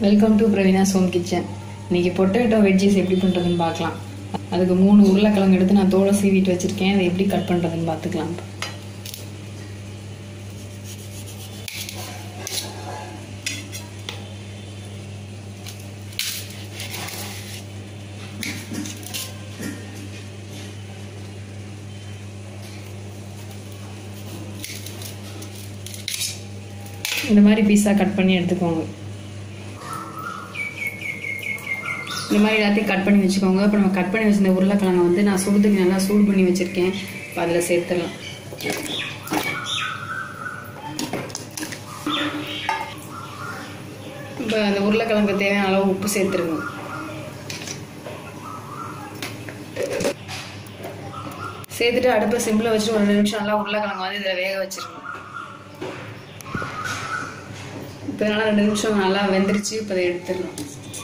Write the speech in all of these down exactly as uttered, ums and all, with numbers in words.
Welcome to Praveena's home kitchen. இன்னைக்கு potato veggies எப்படி பண்ணுறதுன்னு பார்க்கலாம். அதுக்கு மூணு உருளைக்கிழங்கு எடுத்து நான் தோலை சீவிட்டு வச்சுருக்கேன். அதை எப்படி கட் பண்ணுறதுன்னு பார்த்துக்கலாம். இந்த மாதிரி பீஸாக கட் பண்ணி எடுத்துக்கோங்க. இந்த மாதிரி எல்லாத்தையும் கட் பண்ணி வச்சுக்கோங்க. இப்போ நம்ம கட் பண்ணி வச்சிருந்த உருளைக்கிழங்கை வந்து நான் சுடுதண்ணி நல்லா சூடு பண்ணி வச்சுருக்கேன். இப்போ அதில் சேர்த்துடலாம். இப்போ அந்த உருளைக்கிழங்கு தேவையான அளவு உப்பு சேர்த்துருங்க. சேர்த்துட்டு அடுப்பை சிம்பிளை வச்சுட்டு ஒரு ரெண்டு நிமிஷம் நல்லா உருளைக்கிழங்கு வந்து இதில் வேக வச்சிருங்க. இப்போ நல்லா ரெண்டு நிமிஷம் நல்லா வெந்துருச்சு. இப்போ அதை எடுத்துடலாம்.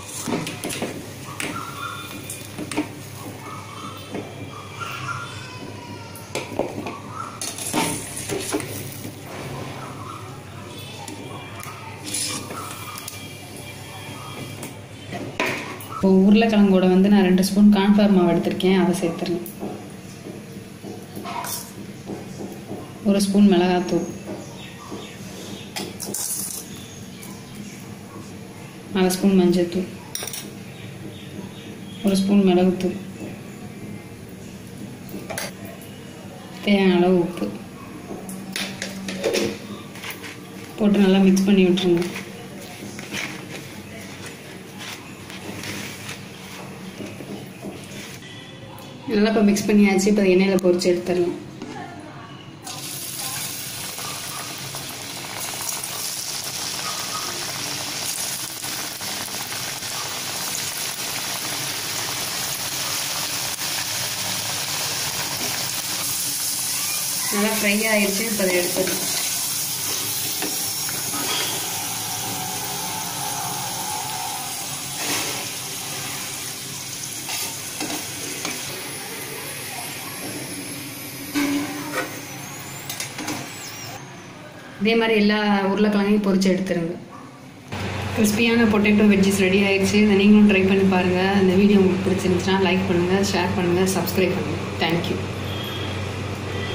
இப்போ உருளைக்கிழங்கோட வந்து நான் ரெண்டு ஸ்பூன் கார்ன்ஃப்ளவர் மாவு எடுத்திருக்கேன். அதை சேர்த்துறேன். ஒரு ஸ்பூன் மிளகாத்தூள், அரை ஸ்பூன் மஞ்சள்தூள், ஒரு ஸ்பூன் மிளகுத்தூள், தேவையான அளவு உப்பு போட்டு நல்லா மிக்ஸ் பண்ணி விட்டுருங்க. நல்லா இப்போ மிக்ஸ் பண்ணியாச்சு. இப்போ எண்ணெயில் பொரிச்சு எடுத்துடலாம். நல்லா ஃப்ரை ஆயிடுச்சு. இப்போ அதை எடுத்துடலாம். இதே மாதிரி எல்லா உருளைக்கிழங்கையும் பொரிச்சு எடுத்துருங்க. கிறிஸ்பியான பொட்டேட்டோ வெஜ்ஜீஸ் ரெடி ஆயிடுச்சு. இதை நீங்களும் ட்ரை பண்ணி பாருங்கள். இந்த வீடியோ உங்களுக்கு பிடிச்சிருந்துச்சுன்னா லைக் பண்ணுங்கள், ஷேர் பண்ணுங்கள், சப்ஸ்கிரைப் பண்ணுங்கள். தேங்க்யூ.